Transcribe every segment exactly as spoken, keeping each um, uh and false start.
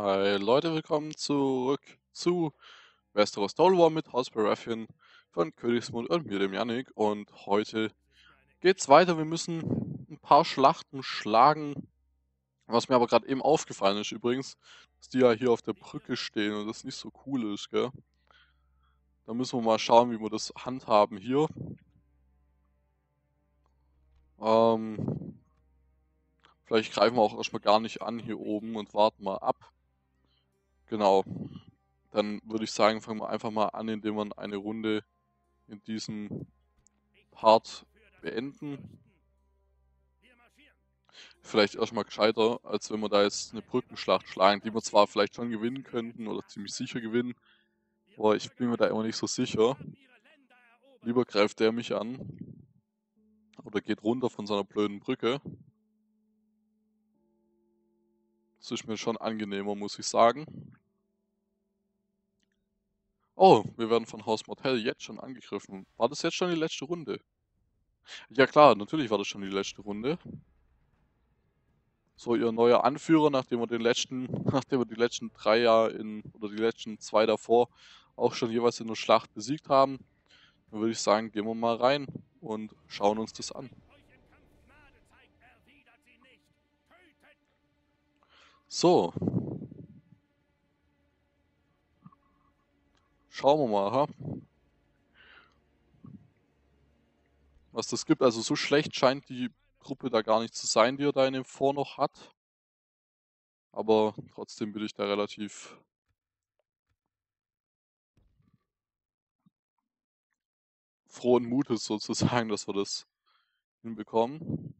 Hi Leute, willkommen zurück zu Westeros Total War mit House Baratheon von Königsmund und mir, dem Yannick. Und heute geht's weiter. Wir müssen ein paar Schlachten schlagen. Was mir aber gerade eben aufgefallen ist übrigens, dass die ja hier auf der Brücke stehen und das nicht so cool ist, gell? Da müssen wir mal schauen, wie wir das handhaben hier. Ähm, Vielleicht greifen wir auch erstmal gar nicht an hier oben und warten mal ab. Genau. Dann würde ich sagen, fangen wir einfach mal an, indem wir eine Runde in diesem Part beenden. Vielleicht erstmal gescheiter, als wenn wir da jetzt eine Brückenschlacht schlagen, die wir zwar vielleicht schon gewinnen könnten oder ziemlich sicher gewinnen, aber ich bin mir da immer nicht so sicher. Lieber greift der mich an oder geht runter von seiner blöden Brücke. Das ist mir schon angenehmer, muss ich sagen. Oh, wir werden von Haus Mortell jetzt schon angegriffen. War das jetzt schon die letzte Runde? Ja klar, natürlich war das schon die letzte Runde. So, ihr neuer Anführer, nachdem wir den letzten, nachdem wir die letzten drei Jahre in, oder die letzten zwei davor auch schon jeweils in der Schlacht besiegt haben, dann würde ich sagen, gehen wir mal rein und schauen uns das an. So, schauen wir mal, ha? Was das gibt. Also so schlecht scheint die Truppe da gar nicht zu sein, die er da in dem Fort noch hat. Aber trotzdem bin ich da relativ frohen Mutes sozusagen, dass wir das hinbekommen.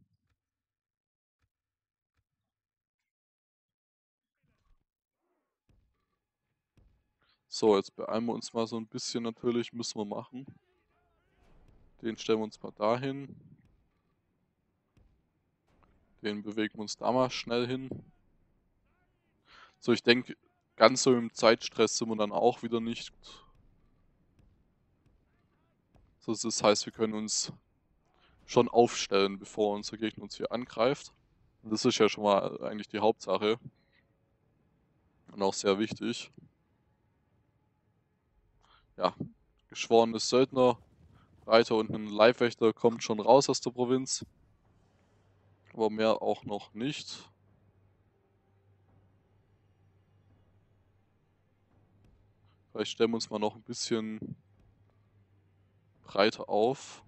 So, jetzt beeilen wir uns mal so ein bisschen natürlich, müssen wir machen. Den stellen wir uns mal dahin. Den bewegen wir uns da mal schnell hin. So, ich denke, ganz so im Zeitstress sind wir dann auch wieder nicht. So, das heißt, wir können uns schon aufstellen, bevor unser Gegner uns hier angreift. Und das ist ja schon mal eigentlich die Hauptsache. Und auch sehr wichtig. Ja, geschworenes Söldner, Reiter und ein Leibwächter kommt schon raus aus der Provinz. Aber mehr auch noch nicht. Vielleicht stellen wir uns mal noch ein bisschen breiter auf.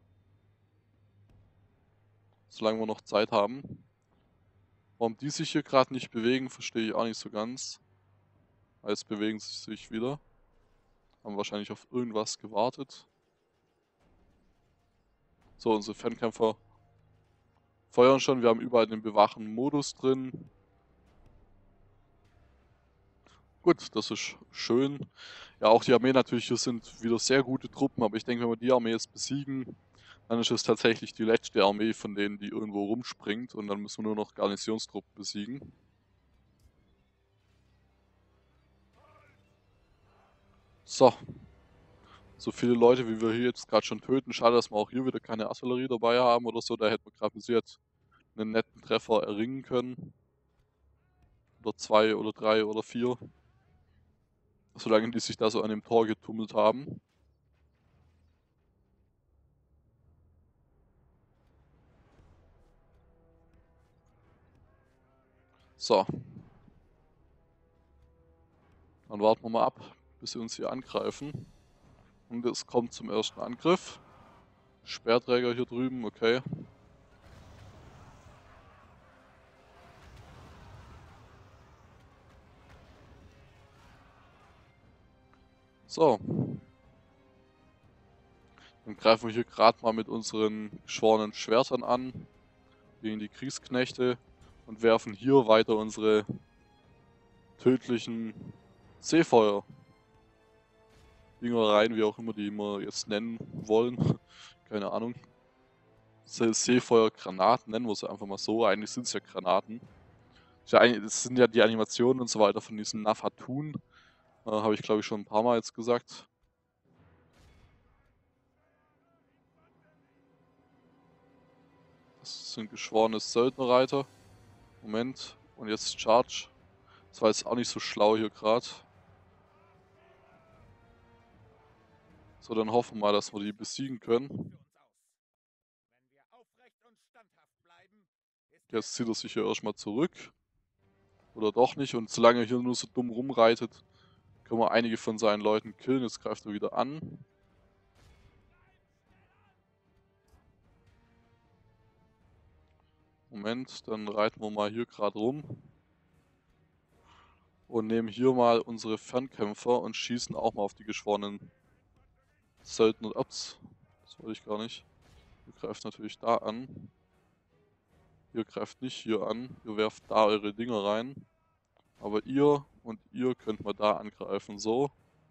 Solange wir noch Zeit haben. Warum die sich hier gerade nicht bewegen, verstehe ich auch nicht so ganz. Jetzt bewegen sie sich wieder. Haben wahrscheinlich auf irgendwas gewartet. So, unsere Fernkämpfer feuern schon. Wir haben überall den Bewachen-Modus drin. Gut, das ist schön. Ja, auch die Armee natürlich, hier sind wieder sehr gute Truppen, aber ich denke, wenn wir die Armee jetzt besiegen, dann ist es tatsächlich die letzte Armee von denen, die irgendwo rumspringt und dann müssen wir nur noch Garnisonstruppen besiegen. So. So viele Leute, wie wir hier jetzt gerade schon töten. Schade, dass wir auch hier wieder keine Artillerie dabei haben oder so. Da hätten wir gerade bis jetzt einen netten Treffer erringen können. Oder zwei oder drei oder vier. Solange die sich da so an dem Tor getummelt haben. So. Dann warten wir mal ab, bis sie uns hier angreifen. Und es kommt zum ersten Angriff. Speerträger hier drüben, okay. So. Dann greifen wir hier gerade mal mit unseren geschworenen Schwertern an. Gegen die Kriegsknechte. Und werfen hier weiter unsere tödlichen Seefeuer. Dinger rein, wie auch immer die immer jetzt nennen wollen. Keine Ahnung. Se Seefeuergranaten nennen wir sie einfach mal so. Eigentlich sind es ja Granaten. Das sind ja die Animationen und so weiter von diesem Nafatun. Äh, Habe ich glaube ich schon ein paar Mal jetzt gesagt. Das sind geschworene Söldnerreiter. Moment. Und jetzt Charge. Das war jetzt auch nicht so schlau hier gerade. So, dann hoffen wir mal, dass wir die besiegen können. Jetzt zieht er sich hier erstmal zurück. Oder doch nicht. Und solange er hier nur so dumm rumreitet, können wir einige von seinen Leuten killen. Jetzt greift er wieder an. Moment, dann reiten wir mal hier gerade rum. Und nehmen hier mal unsere Fernkämpfer und schießen auch mal auf die geschworenen Söldner. Ups, das wollte ich gar nicht. Ihr greift natürlich da an. Ihr greift nicht hier an. Ihr werft da eure Dinger rein. Aber ihr und ihr könnt mal da angreifen. So.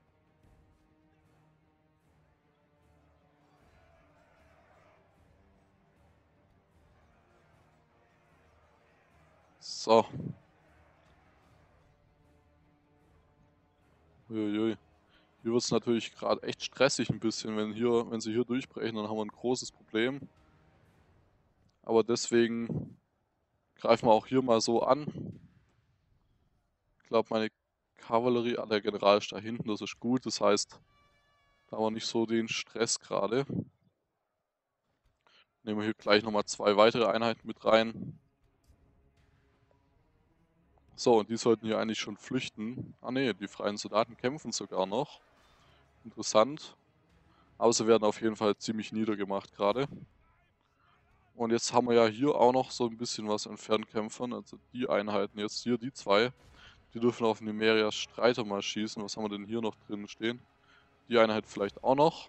So. Uiuiui. Hier wird es natürlich gerade echt stressig ein bisschen. Wenn, hier, wenn sie hier durchbrechen, dann haben wir ein großes Problem. Aber deswegen greifen wir auch hier mal so an. Ich glaube, meine Kavallerie, ah, der General ist da hinten, das ist gut. Das heißt, da haben wir nicht so den Stress gerade. Nehmen wir hier gleich nochmal zwei weitere Einheiten mit rein. So, und die sollten hier eigentlich schon flüchten. Ah ne, die freien Soldaten kämpfen sogar noch. Interessant. Aber sie werden auf jeden Fall ziemlich niedergemacht gerade. Und jetzt haben wir ja hier auch noch so ein bisschen was an Fernkämpfern. Also die Einheiten jetzt hier, die zwei. Die dürfen auf Nimerias Streiter mal schießen. Was haben wir denn hier noch drin stehen? Die Einheit vielleicht auch noch.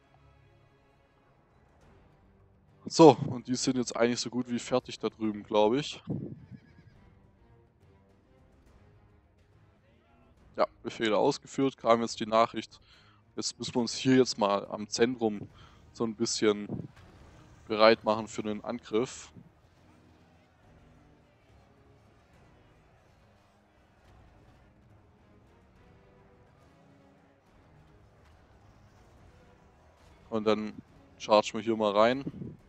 So, und die sind jetzt eigentlich so gut wie fertig da drüben, glaube ich. Ja, Befehle ausgeführt, kam jetzt die Nachricht. Jetzt müssen wir uns hier jetzt mal am Zentrum so ein bisschen bereit machen für den Angriff. Und dann chargen wir hier mal rein.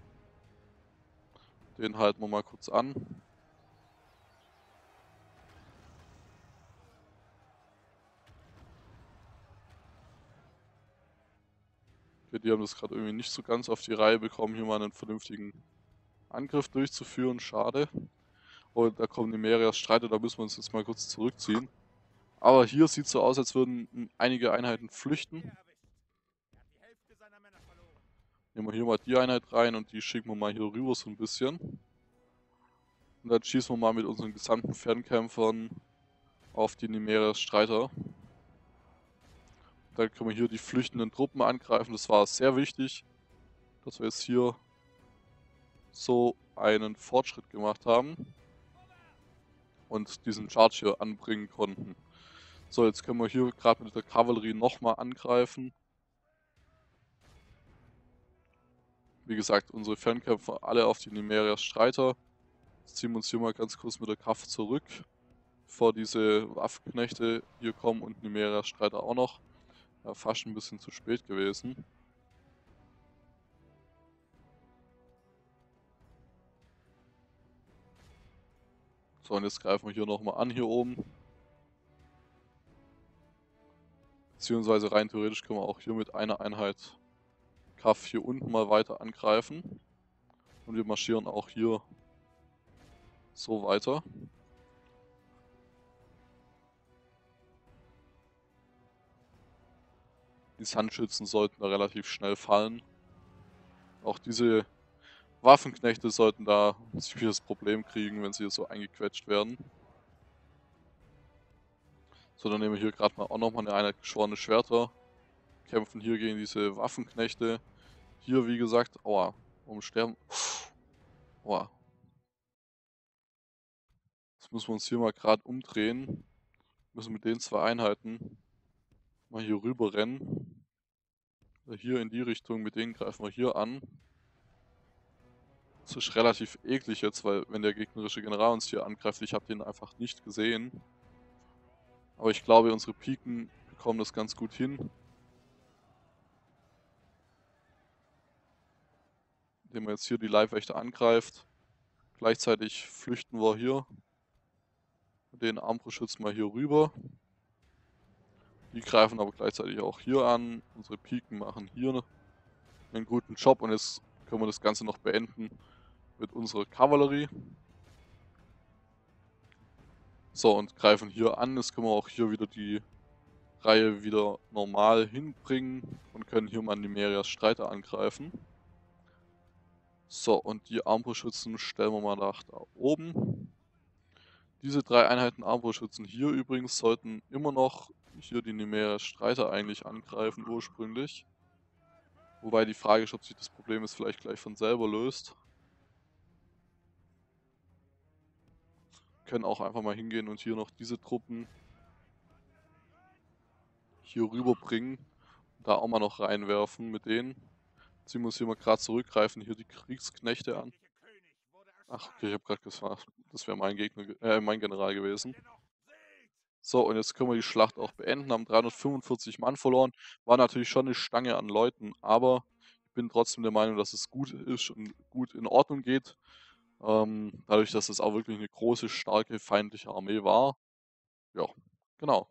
Den halten wir mal kurz an. Okay, die haben das gerade irgendwie nicht so ganz auf die Reihe bekommen, hier mal einen vernünftigen Angriff durchzuführen. Schade. Und da kommen Nimerias Streiter, da müssen wir uns jetzt mal kurz zurückziehen. Aber hier sieht es so aus, als würden einige Einheiten flüchten. Nehmen wir hier mal die Einheit rein und die schicken wir mal hier rüber so ein bisschen. Und dann schießen wir mal mit unseren gesamten Fernkämpfern auf die Nimerias Streiter. Dann können wir hier die flüchtenden Truppen angreifen. Das war sehr wichtig, dass wir jetzt hier so einen Fortschritt gemacht haben und diesen Charge hier anbringen konnten. So, jetzt können wir hier gerade mit der Kavallerie nochmal angreifen. Wie gesagt, unsere Fernkämpfer alle auf die Nimerias Streiter. Jetzt ziehen wir uns hier mal ganz kurz mit der Kraft zurück, bevor diese Waffenknechte hier kommen und Nimerias Streiter auch noch. Ja, fast ein bisschen zu spät gewesen. So, und jetzt greifen wir hier nochmal an, hier oben. Beziehungsweise rein theoretisch können wir auch hier mit einer Einheit Kaff hier unten mal weiter angreifen. Und wir marschieren auch hier so weiter. Die Sandschützen sollten da relativ schnell fallen. Auch diese Waffenknechte sollten da ein ziemliches Problem kriegen, wenn sie hier so eingequetscht werden. So, dann nehmen wir hier gerade mal auch nochmal eine Einheit geschworene Schwerter. Kämpfen hier gegen diese Waffenknechte. Hier, wie gesagt, aua, warum sterben? Aua. Jetzt müssen wir uns hier mal gerade umdrehen. Müssen mit den zwei Einheiten mal hier rüber rennen. Hier in die Richtung, mit denen greifen wir hier an. Das ist relativ eklig jetzt, weil wenn der gegnerische General uns hier angreift, ich habe den einfach nicht gesehen. Aber ich glaube, unsere Piken bekommen das ganz gut hin. Indem man jetzt hier die Leibwächter angreift. Gleichzeitig flüchten wir hier. Den Armbrustschützen mal hier rüber. Die greifen aber gleichzeitig auch hier an. Unsere Piken machen hier einen guten Job und jetzt können wir das Ganze noch beenden mit unserer Kavallerie. So, und greifen hier an. Jetzt können wir auch hier wieder die Reihe wieder normal hinbringen und können hier mal Nimerias Streiter angreifen. So, und die Armbrustschützen stellen wir mal nach da oben. Diese drei Einheiten Armbrustschützen hier übrigens sollten immer noch hier die Nimerias Streiter eigentlich angreifen ursprünglich. Wobei die Frage ist, ob sich das Problem jetzt vielleicht gleich von selber löst. Können auch einfach mal hingehen und hier noch diese Truppen hier rüberbringen. Da auch mal noch reinwerfen mit denen. Ziehen wir uns hier mal gerade zurückgreifen, hier die Kriegsknechte an. Ach, okay, ich habe gerade gesagt, das wäre mein Gegner, äh, mein General gewesen. So, und jetzt können wir die Schlacht auch beenden, haben dreihundertfünfundvierzig Mann verloren. War natürlich schon eine Stange an Leuten, aber ich bin trotzdem der Meinung, dass es gut ist und gut in Ordnung geht. Ähm, dadurch, dass es auch wirklich eine große, starke, feindliche Armee war. Ja, genau.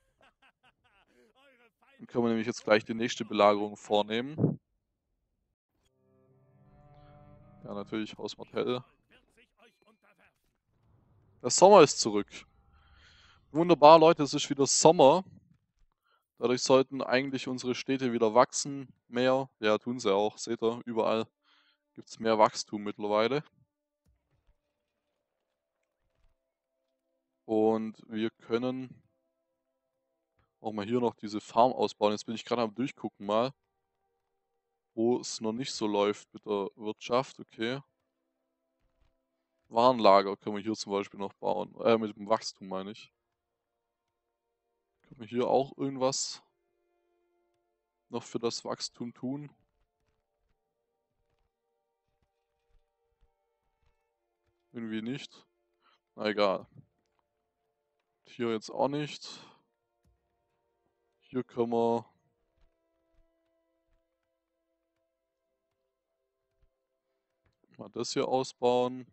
Dann können wir nämlich jetzt gleich die nächste Belagerung vornehmen. Ja, natürlich Haus Martell. Der Sommer ist zurück. Wunderbar, Leute, es ist wieder Sommer. Dadurch sollten eigentlich unsere Städte wieder wachsen. Mehr. Ja, tun sie auch. Seht ihr, überall gibt es mehr Wachstum mittlerweile. Und wir können auch mal hier noch diese Farm ausbauen. Jetzt bin ich gerade am Durchgucken mal, wo es noch nicht so läuft mit der Wirtschaft. Okay. Warenlager können wir hier zum Beispiel noch bauen. Äh, mit dem Wachstum meine ich. Können wir hier auch irgendwas noch für das Wachstum tun? Irgendwie nicht. Na egal. Hier jetzt auch nicht. Hier können wir mal das hier ausbauen.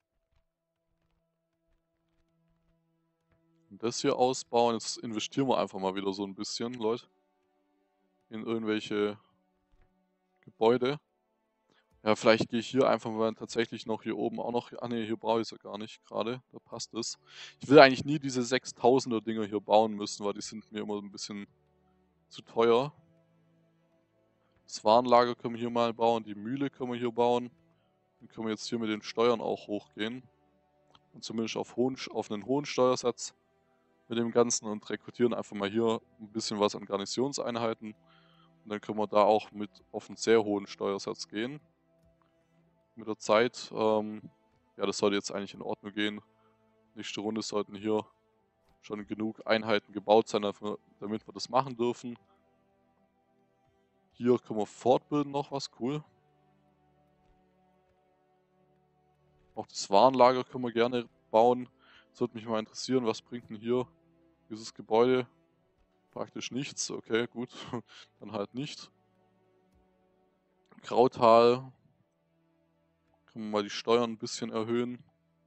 Und das hier ausbauen. Jetzt investieren wir einfach mal wieder so ein bisschen, Leute. In irgendwelche Gebäude. Ja, vielleicht gehe ich hier einfach mal tatsächlich noch hier oben auch noch. Ah ne, hier brauche ich es ja gar nicht gerade. Da passt es. Ich will eigentlich nie diese sechstausender Dinger hier bauen müssen, weil die sind mir immer ein bisschen zu teuer. Das Warenlager können wir hier mal bauen. Die Mühle können wir hier bauen. Dann können wir jetzt hier mit den Steuern auch hochgehen. Und zumindest auf, hohen, auf einen hohen Steuersatz mit dem Ganzen und rekrutieren einfach mal hier ein bisschen was an Garnisonseinheiten. Und dann können wir da auch mit auf einen sehr hohen Steuersatz gehen. Mit der Zeit. Ähm, ja, das sollte jetzt eigentlich in Ordnung gehen. Nächste Runde sollten hier schon genug Einheiten gebaut sein, damit wir das machen dürfen. Hier können wir fortbilden noch was, cool. Auch das Warenlager können wir gerne bauen. Das würde mich mal interessieren, was bringt denn hier dieses Gebäude? Praktisch nichts, okay, gut. Dann halt nicht. Grautal. Können wir mal die Steuern ein bisschen erhöhen.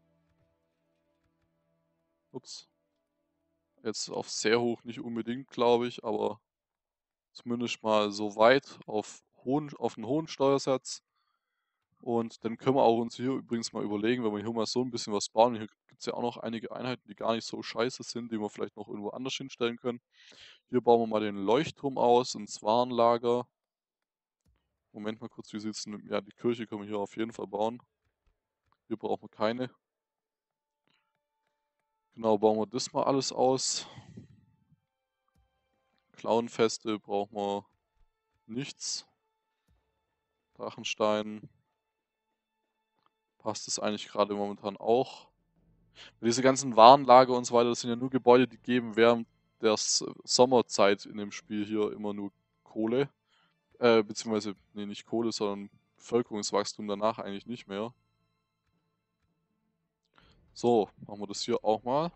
Ups. Jetzt auf sehr hoch nicht unbedingt, glaube ich, aber zumindest mal so weit auf, hohen, auf einen hohen Steuersatz. Und dann können wir auch uns hier übrigens mal überlegen, wenn wir hier mal so ein bisschen was bauen. Hier gibt es ja auch noch einige Einheiten, die gar nicht so scheiße sind, die wir vielleicht noch irgendwo anders hinstellen können. Hier bauen wir mal den Leuchtturm aus, ins Warenlager. Moment mal kurz, wie sieht es denn? Ja, die Kirche können wir hier auf jeden Fall bauen. Hier brauchen wir keine. Genau, bauen wir das mal alles aus. Clownfeste brauchen wir nichts. Drachenstein. Passt es eigentlich gerade momentan auch. Diese ganzen Warenlager und so weiter, das sind ja nur Gebäude, die geben während der S- Sommerzeit in dem Spiel hier immer nur Kohle. Äh, beziehungsweise, nee, nicht Kohle, sondern Bevölkerungswachstum danach eigentlich nicht mehr. So, machen wir das hier auch mal.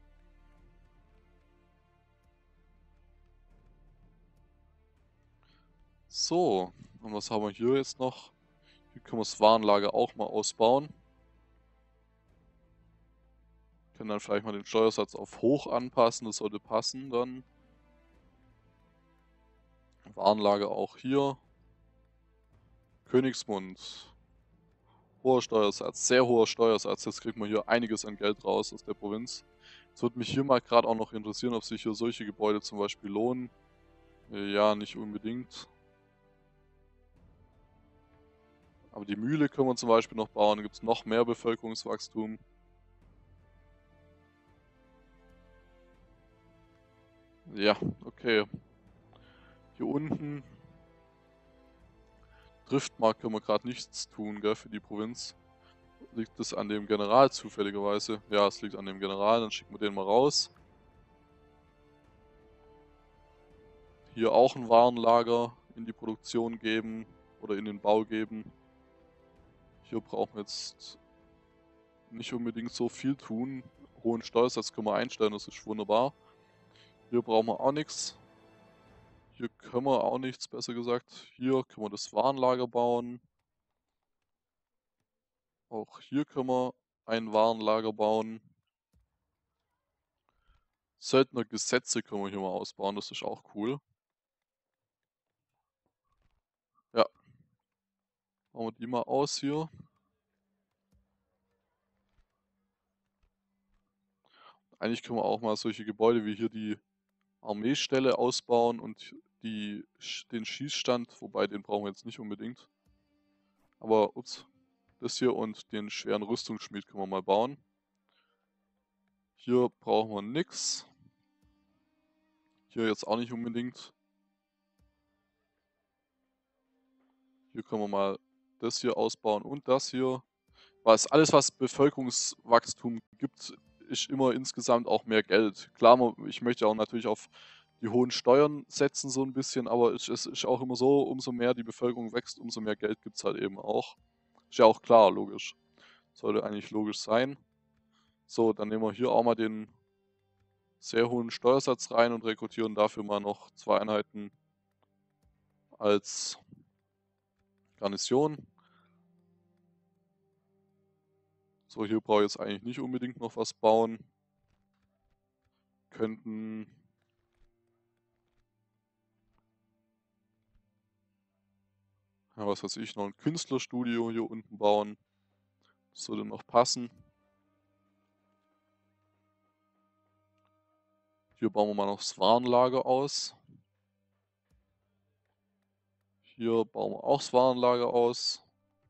So, und was haben wir hier jetzt noch? Hier können wir das Warenlager auch mal ausbauen. Können dann vielleicht mal den Steuersatz auf hoch anpassen, das sollte passen dann. Warenlager auch hier. Königsmund. Hoher Steuersatz, sehr hoher Steuersatz. Jetzt kriegt man hier einiges an Geld raus aus der Provinz. Es würde mich hier mal gerade auch noch interessieren, ob sich hier solche Gebäude zum Beispiel lohnen. Äh, ja, nicht unbedingt. Aber die Mühle können wir zum Beispiel noch bauen. Da gibt es noch mehr Bevölkerungswachstum. Ja, okay. Hier unten. Driftmarkt können wir gerade nichts tun, gell, für die Provinz. Liegt das an dem General zufälligerweise? Ja, es liegt an dem General, dann schicken wir den mal raus. Hier auch ein Warenlager in die Produktion geben oder in den Bau geben. Hier brauchen wir jetzt nicht unbedingt so viel tun. Hohen Steuersatz können wir einstellen, das ist wunderbar. Hier brauchen wir auch nichts. Hier können wir auch nichts, besser gesagt. Hier können wir das Warenlager bauen. Auch hier können wir ein Warenlager bauen. Söldnergesetze können wir hier mal ausbauen, das ist auch cool. Ja. Bauen wir die mal aus hier. Eigentlich können wir auch mal solche Gebäude wie hier die Armeestelle ausbauen und die, den Schießstand, wobei den brauchen wir jetzt nicht unbedingt. Aber, ups, das hier und den schweren Rüstungsschmied können wir mal bauen. Hier brauchen wir nichts. Hier jetzt auch nicht unbedingt. Hier können wir mal das hier ausbauen und das hier. Was alles, was Bevölkerungswachstum gibt, ist immer insgesamt auch mehr Geld. Klar, ich möchte auch natürlich auf die hohen Steuern setzen so ein bisschen, aber es ist auch immer so, umso mehr die Bevölkerung wächst, umso mehr Geld gibt es halt eben auch. Ist ja auch klar, logisch. Sollte eigentlich logisch sein. So, dann nehmen wir hier auch mal den sehr hohen Steuersatz rein und rekrutieren dafür mal noch zwei Einheiten als Garnison. So, hier brauche ich jetzt eigentlich nicht unbedingt noch was bauen. Könnten ja, was weiß ich, noch ein Künstlerstudio hier unten bauen. Das würde noch passen. Hier bauen wir mal noch das Warenlager aus. Hier bauen wir auch das Warenlager aus.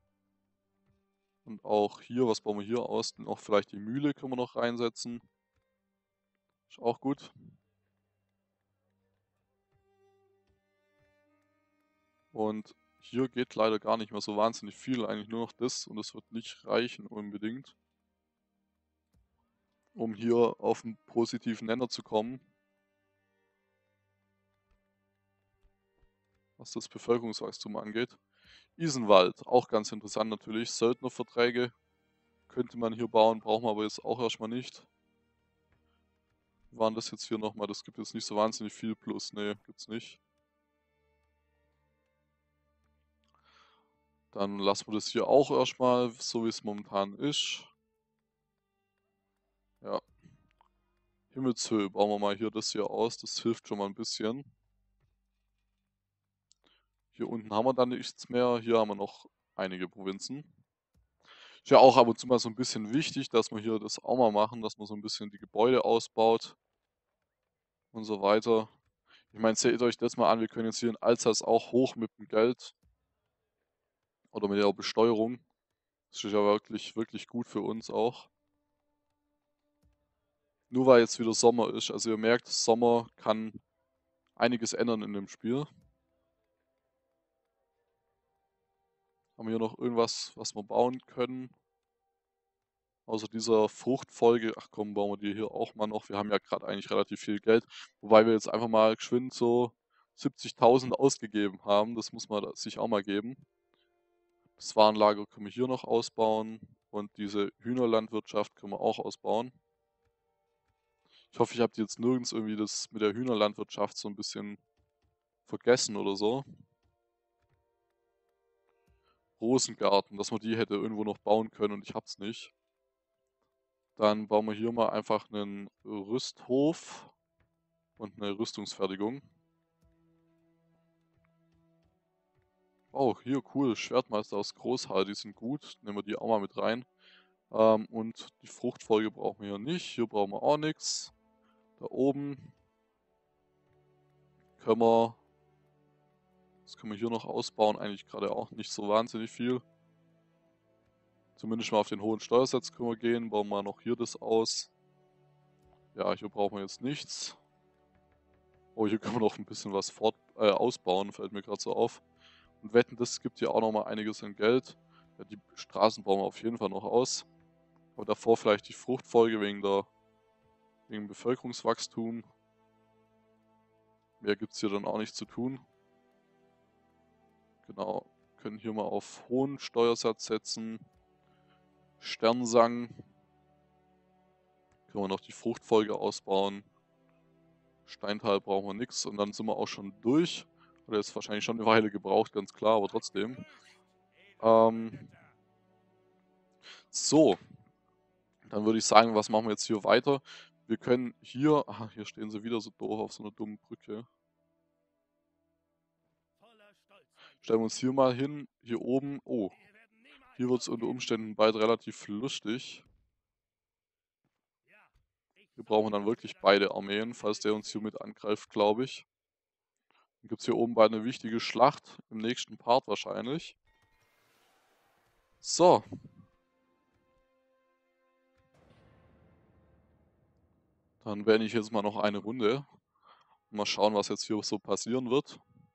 Und auch hier, was bauen wir hier aus? Noch vielleicht die Mühle können wir noch reinsetzen. Ist auch gut. Und hier geht leider gar nicht mehr so wahnsinnig viel. Eigentlich nur noch das. Und das wird nicht reichen unbedingt, um hier auf einen positiven Nenner zu kommen. Was das Bevölkerungswachstum angeht. Isenwald, auch ganz interessant natürlich. Söldnerverträge könnte man hier bauen, brauchen wir aber jetzt auch erstmal nicht. Wie waren das jetzt hier nochmal? Das gibt jetzt nicht so wahnsinnig viel plus. Ne, gibt's nicht. Dann lassen wir das hier auch erstmal, so wie es momentan ist. Ja. Himmelshöhe bauen wir mal hier das hier aus. Das hilft schon mal ein bisschen. Hier unten haben wir dann nichts mehr. Hier haben wir noch einige Provinzen. Ist ja auch ab und zu mal so ein bisschen wichtig, dass wir hier das auch mal machen, dass man so ein bisschen die Gebäude ausbaut und so weiter. Ich meine, seht euch das mal an, wir können jetzt hier in Alsace auch hoch mit dem Geld oder mit der Besteuerung. Das ist ja wirklich, wirklich gut für uns auch. Nur weil jetzt wieder Sommer ist. Also ihr merkt, Sommer kann einiges ändern in dem Spiel. Haben wir hier noch irgendwas, was wir bauen können? Außer dieser Fruchtfolge. Ach komm, bauen wir die hier auch mal noch. Wir haben ja gerade eigentlich relativ viel Geld. Wobei wir jetzt einfach mal geschwind so siebzigtausend ausgegeben haben. Das muss man sich auch mal geben. Das Warenlager können wir hier noch ausbauen. Und diese Hühnerlandwirtschaft können wir auch ausbauen. Ich hoffe, ich habe jetzt nirgends irgendwie das mit der Hühnerlandwirtschaft so ein bisschen vergessen oder so. Rosengarten, dass man die hätte irgendwo noch bauen können und ich hab's nicht. Dann bauen wir hier mal einfach einen Rüsthof und eine Rüstungsfertigung. Oh, hier cool, Schwertmeister aus Großhall, die sind gut. Nehmen wir die auch mal mit rein. Ähm, und die Fruchtfolge brauchen wir hier nicht. Hier brauchen wir auch nichts. Da oben können wir, das können wir hier noch ausbauen, eigentlich gerade auch nicht so wahnsinnig viel. Zumindest mal auf den hohen Steuersatz können wir gehen. Bauen wir noch hier das aus. Ja, hier brauchen wir jetzt nichts. Oh, hier können wir noch ein bisschen was fort, äh, ausbauen, fällt mir gerade so auf. Und wetten, das gibt hier auch noch mal einiges an Geld. Ja, die Straßen bauen wir auf jeden Fall noch aus. Aber davor vielleicht die Fruchtfolge wegen der wegen dem Bevölkerungswachstum. Mehr gibt es hier dann auch nicht zu tun. Genau, können hier mal auf hohen Steuersatz setzen. Sternsang. Können wir noch die Fruchtfolge ausbauen. Steintal brauchen wir nichts und dann sind wir auch schon durch. Oder ist wahrscheinlich schon eine Weile gebraucht, ganz klar, aber trotzdem. Ähm, so, dann würde ich sagen, was machen wir jetzt hier weiter? Wir können hier, aha, hier stehen sie wieder so doof auf so einer dummen Brücke. Stellen wir uns hier mal hin, hier oben. Oh, hier wird es unter Umständen bald relativ lustig. Wir brauchen dann wirklich beide Armeen, falls der uns hier mit angreift, glaube ich. Dann gibt es hier oben bald eine wichtige Schlacht, im nächsten Part wahrscheinlich. So. Dann beende ich jetzt mal noch eine Runde. Mal schauen, was jetzt hier so passieren wird.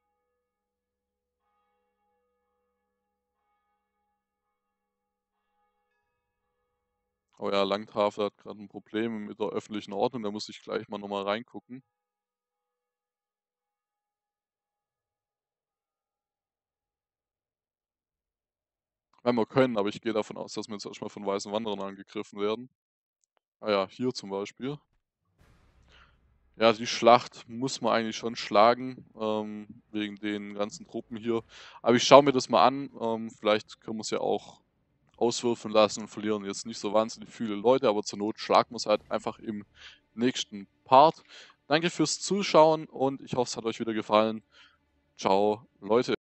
Oh ja, Langtafel hat gerade ein Problem mit der öffentlichen Ordnung, da muss ich gleich mal nochmal reingucken. Wenn wir können, aber ich gehe davon aus, dass wir jetzt erstmal von weißen Wanderern angegriffen werden. Ah ja, hier zum Beispiel. Ja, die Schlacht muss man eigentlich schon schlagen, ähm, wegen den ganzen Truppen hier. Aber ich schaue mir das mal an. Ähm, vielleicht können wir es ja auch auswürfeln lassen und verlieren jetzt nicht so wahnsinnig viele Leute, aber zur Not schlagen wir es halt einfach im nächsten Part. Danke fürs Zuschauen und ich hoffe, es hat euch wieder gefallen. Ciao, Leute.